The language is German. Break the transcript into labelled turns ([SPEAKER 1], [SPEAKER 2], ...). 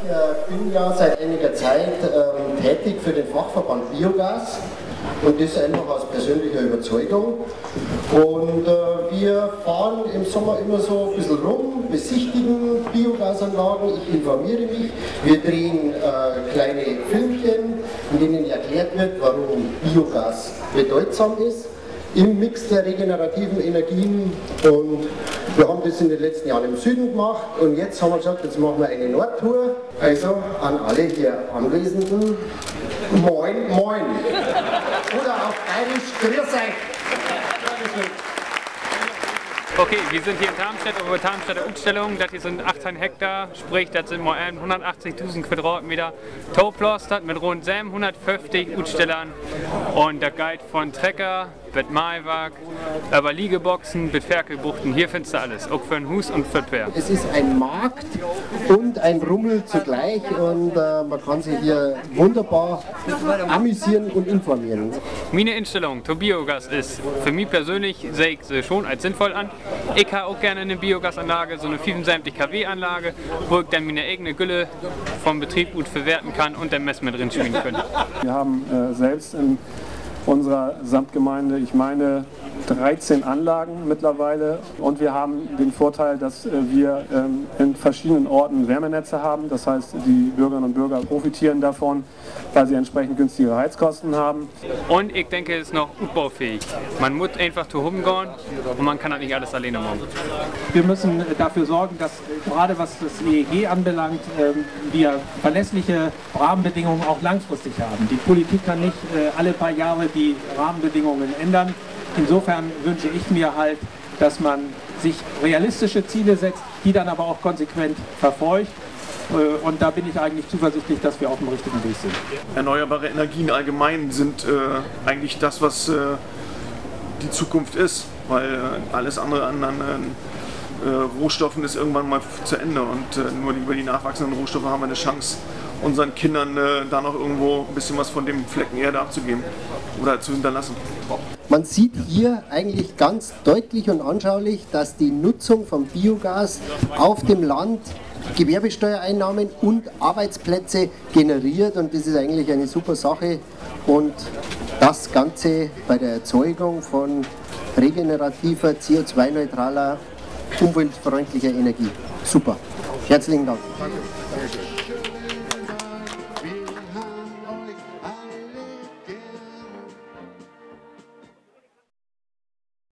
[SPEAKER 1] Ich bin ja seit einiger Zeit tätig für den Fachverband Biogas und das einfach aus persönlicher Überzeugung. Und wir fahren im Sommer immer so ein bisschen rum, besichtigen Biogasanlagen, ich informiere mich. Wir drehen kleine Filmchen, in denen erklärt wird, warum Biogas bedeutsam ist im Mix der regenerativen Energien, und wir haben das in den letzten Jahren im Süden gemacht und jetzt haben wir gesagt, jetzt machen wir eine Nordtour. Also an alle hier Anwesenden, moin, moin. Oder auf Bayerisch, grüß euch.
[SPEAKER 2] Okay, wir sind hier in Darmstadt auf der Darmstadter Ausstellung. Das hier sind 18 Hektar, sprich das sind mal 180.000 Quadratmeter Tauplastert mit rund 750 Ausstellern und der Guide von Trecker, mit Maiwag, über Liegeboxen, mit Ferkelbuchten. Hier findest du alles, auch für ein Hus und für Pferd.
[SPEAKER 1] Es ist ein Markt und ein Rummel zugleich und man kann sich hier wunderbar amüsieren und informieren.
[SPEAKER 2] Meine Einstellung zu Biogas ist, für mich persönlich sehe ich sie schon als sinnvoll an. Ich habe auch gerne eine Biogasanlage, so eine 75 kW Anlage, wo ich dann meine eigene Gülle vom Betrieb gut verwerten kann und dann Mess mit drin spielen können.
[SPEAKER 3] Wir haben selbst in unserer Samtgemeinde, ich meine, 13 Anlagen mittlerweile, und wir haben den Vorteil, dass wir in verschiedenen Orten Wärmenetze haben. Das heißt, die Bürgerinnen und Bürger profitieren davon, weil sie entsprechend günstige Heizkosten haben.
[SPEAKER 2] Und ich denke, es ist noch ausbaufähig. Man muss einfach zu oben gehen und man kann das nicht alles alleine machen.
[SPEAKER 4] Wir müssen dafür sorgen, dass gerade was das EEG anbelangt, wir verlässliche Rahmenbedingungen auch langfristig haben. Die Politik kann nicht alle paar Jahre die Rahmenbedingungen ändern. Insofern wünsche ich mir halt, dass man sich realistische Ziele setzt, die dann aber auch konsequent verfolgt. Und da bin ich eigentlich zuversichtlich, dass wir auf dem richtigen Weg sind.
[SPEAKER 5] Erneuerbare Energien allgemein sind eigentlich das, was die Zukunft ist, weil alles andere an Rohstoffen ist irgendwann mal zu Ende, und nur über die nachwachsenden Rohstoffe haben wir eine Chance, unseren Kindern da noch irgendwo ein bisschen was von dem Flecken Erde abzugeben oder zu hinterlassen.
[SPEAKER 1] Man sieht hier eigentlich ganz deutlich und anschaulich, dass die Nutzung von Biogas auf dem Land Gewerbesteuereinnahmen und Arbeitsplätze generiert, und das ist eigentlich eine super Sache, und das Ganze bei der Erzeugung von regenerativer, CO2-neutraler, umweltfreundlicher Energie. Super. Herzlichen Dank.
[SPEAKER 5] Danke.